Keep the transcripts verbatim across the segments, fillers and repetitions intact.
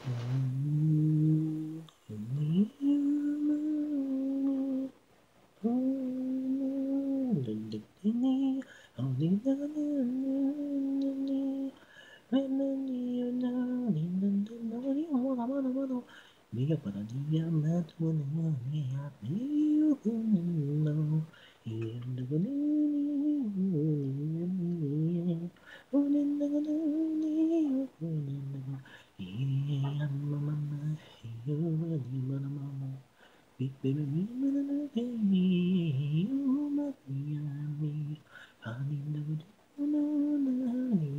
Mia para dia matuna mia miu no Big baby me you me honey no no no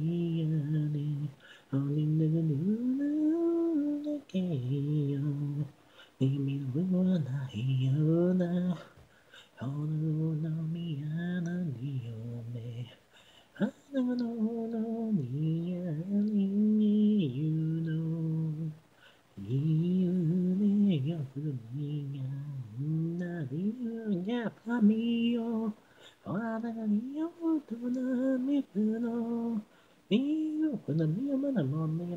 honey no no no Amy Luna Hiona Hono no Miana Niome Hano no no Nia you know You ne Yakunia Nadia Pamio Anania Tuna Mikuno Mio Kuna Mio Mana Mone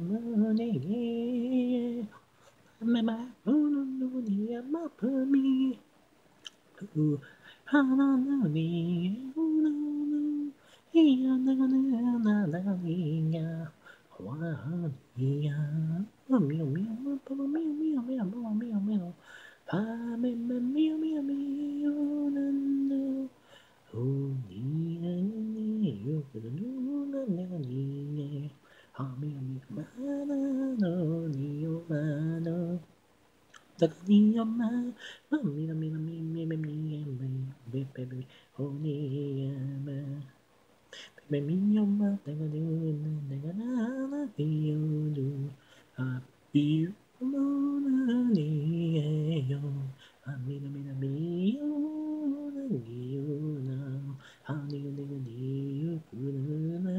Mone Mama Uno Nunia Mapami Ooh, Hanani, Uno, Ia, Nana, Nana, Wahania, Meow, meow, Papa, meow, meow, meow, meow, meow, meow, Pa, me, me, meow, meow, meow, Nana, Oh, Nia, Nia, Nuna, Nana, Nia, Ha, meow, meow, Mana, no, Nio, Mana. Takniyama, mami, mami, mami, mami, mami, baby, honeyama, baby, yama, tagaduna, tagadana, piyunu, happy, mona, niyo, mami, mami, mami, yuna, niyuna, honey, niyo, niyo, kununa,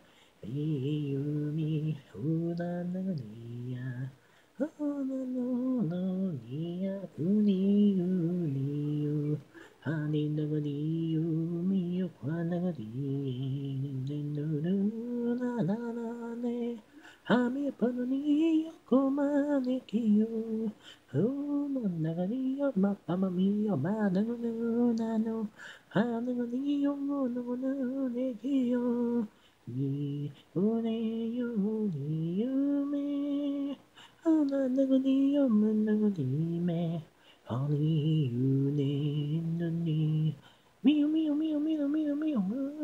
piyumi, huna, niya. Oh no no no nia uni uni hani naga ni umi kwana di ne no no na na na ne hami panani koma ne kiyo oh no naga ni yo ma pama mi yo ma no no na no ha naga ni yo no no no ne kiyo ni une yo ni yo me Ananagani, Amanagani, me, Honey, you name the knee. Meow, meow, meow, meow, meow, meow,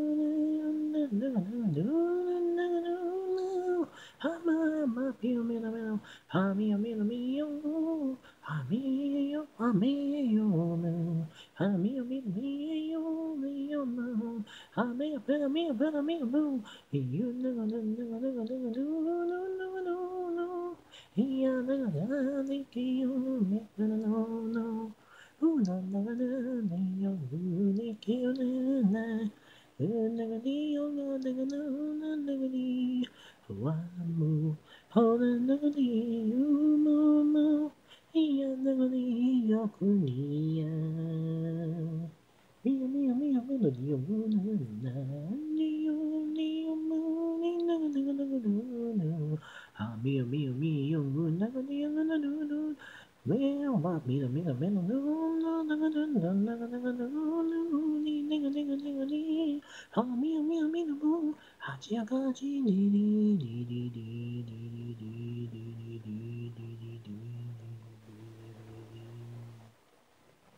Hama, ma, meow, meow, meow, ha, meow, meow, meow, ha, meow, ha, meow, meow, ha, meow, meow, meow, meow, meow, ha, meow, meow, meow, meow, meow, meow, you know, no, no, no, no, no, no, no, no, no. Ia na na ni ki u me na no no u na na na na yo u ni ki u na na u na na ni u na na na na na na ni wa mu ho na na ni u mu mu ia na na ni yo ku ni ya mia mia mia mia ni yo mu na na ni yo ni yo mu ni na na na na na na Ah, mio, mio, mio, never knew, never knew, well, but me, me, me, no, no, never knew, never, never, never, no, nigga, nigga, nigga, nigga, ah, mio, mio, mio, boo, ah, chia, ga, chi, di, di, di, di, di, di, di,